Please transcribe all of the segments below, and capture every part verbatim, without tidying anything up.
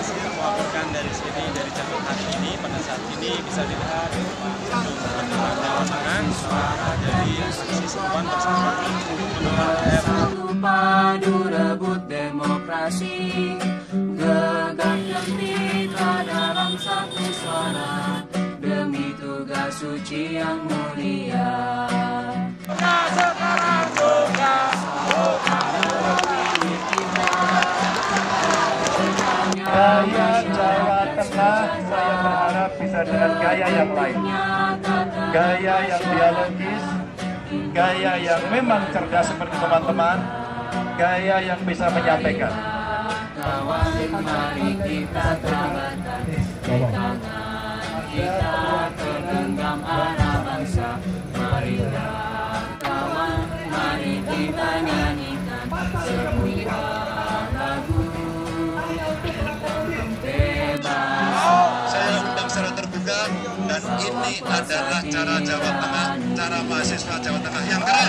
berhasil melaporkan dari sini, dari jalur hari ini. Pada saat ini bisa dilihat gedung Bendera Jawa Tengah, suara dari aksi seruan bersama Bendera daerah. Padu rebut demokrasi, gegap gempita dalam satu suara, demi tugas suci yang mulia. Nah, sekarang buka, buka milik kita. Gaya Jawa Tengah saya berharap bisa dengan gaya yang lain, gaya yang dialogis, gaya yang memang cerdas seperti teman-teman, gaya yang bisa menyampaikan. Kawan, mari kita tabatkan tangan kita ke genggam anak bangsa. Mari kawan, mari kita nyanyikan sebuah lagu bebas. Saya undang secara terbuka, dan ini adalah cara Jawa Tengah, cara mahasiswa Jawa Tengah yang keren.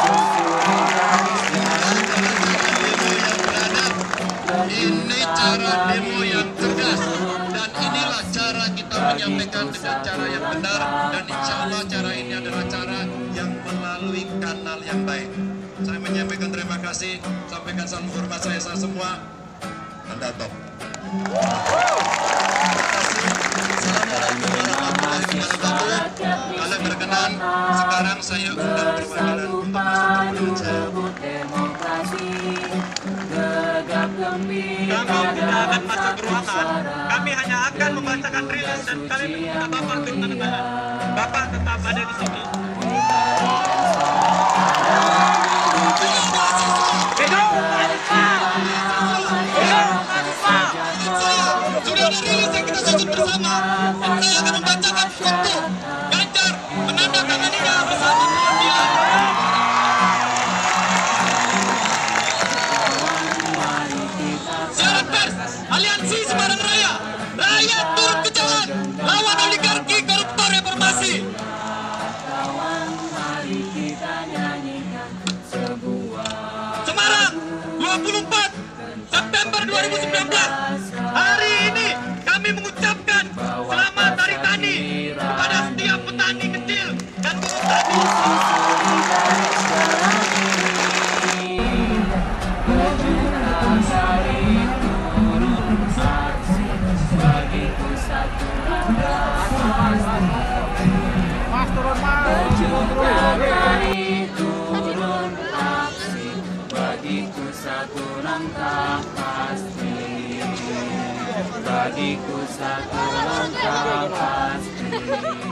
Ini cara demo yang cerdas, dan inilah cara kita menyampaikan dengan cara yang benar, dan insya Allah cara ini adalah cara yang melalui kanal yang baik. Saya menyampaikan terima kasih, sampaikan salam hormat saya semua. Anda top. Assalamualaikum warahmatullahi wabarakatuh. Kalau berkenan, sekarang saya undang perwakilan untuk masuk ke Kami tidak akan masuk ke ruangan, kami hanya akan membacakan rilis dan kami meminta Bapak turun tangan. Bapak tetap ada di sini. Sudah ada rilis yang kita susun bersama, dan saya akan membacakan foto Ganjar menandatanganinya bersama perwakilan. Siaran pers, Aliansi Semarang Raya, rakyat turun ke jalan, lawan oligarki koruptor reformasi. Semarang, dua puluh empat September dua ribu sembilan belas. Hari ini kami mengucapkan selamat Hari Tani kepada setiap petani kecil dan buruh tani. Turun aksi, bagiku satu langkah pasti, bagiku satu langkah pasti.